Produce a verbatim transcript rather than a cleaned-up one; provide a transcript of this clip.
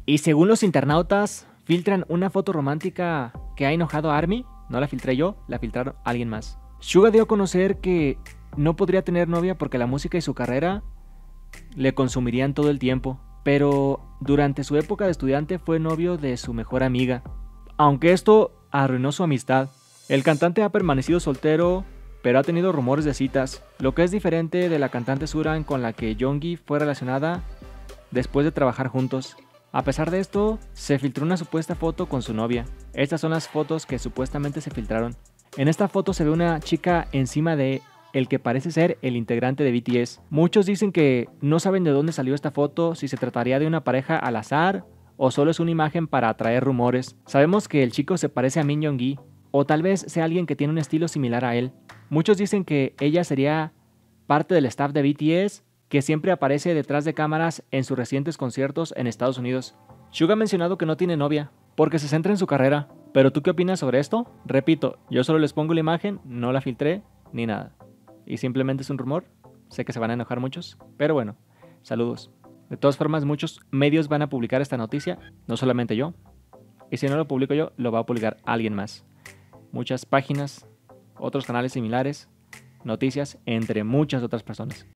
Y según los internautas, filtran una foto romántica que ha enojado a ARMY. No la filtré yo, la filtraron alguien más. Suga dio a conocer que no podría tener novia porque la música y su carrera le consumirían todo el tiempo. Pero durante su época de estudiante fue novio de su mejor amiga, aunque esto arruinó su amistad. El cantante ha permanecido soltero, pero ha tenido rumores de citas, lo que es diferente de la cantante Suran con la que Yeongi fue relacionada después de trabajar juntos. A pesar de esto, se filtró una supuesta foto con su novia. Estas son las fotos que supuestamente se filtraron. En esta foto se ve una chica encima de el que parece ser el integrante de B T S. Muchos dicen que no saben de dónde salió esta foto, si se trataría de una pareja al azar o solo es una imagen para atraer rumores. Sabemos que el chico se parece a Min Young-gi, o tal vez sea alguien que tiene un estilo similar a él. Muchos dicen que ella sería parte del staff de B T S, que siempre aparece detrás de cámaras en sus recientes conciertos en Estados Unidos. Suga ha mencionado que no tiene novia, porque se centra en su carrera. ¿Pero tú qué opinas sobre esto? Repito, yo solo les pongo la imagen, no la filtré, ni nada. Y simplemente es un rumor. Sé que se van a enojar muchos, pero bueno, saludos. De todas formas, muchos medios van a publicar esta noticia, no solamente yo. Y si no lo publico yo, lo va a publicar alguien más. Muchas páginas, otros canales similares, noticias, entre muchas otras personas.